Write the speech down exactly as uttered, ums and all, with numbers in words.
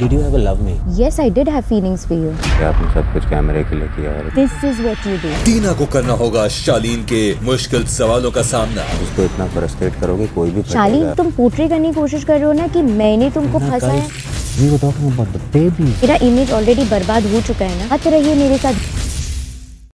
Did you ever love me? Yes, I did have feelings for you. क्या आपने सब कुछ कैमरे के लिए किया है? This is what you do. टीना को करना होगा शालीन के मुश्किल सवालों का सामना। उसको इतना फ्रस्ट्रेट करोगे कोई भी शालीन, तुम पोर्ट्रे करने की कोशिश कर रहे हो ना कि मैंने तुमको फंसाया। We were talking about the baby. मेरा इमेज ऑलरेडी बर्बाद हो चुका है ना, हट रही है मेरे साथ।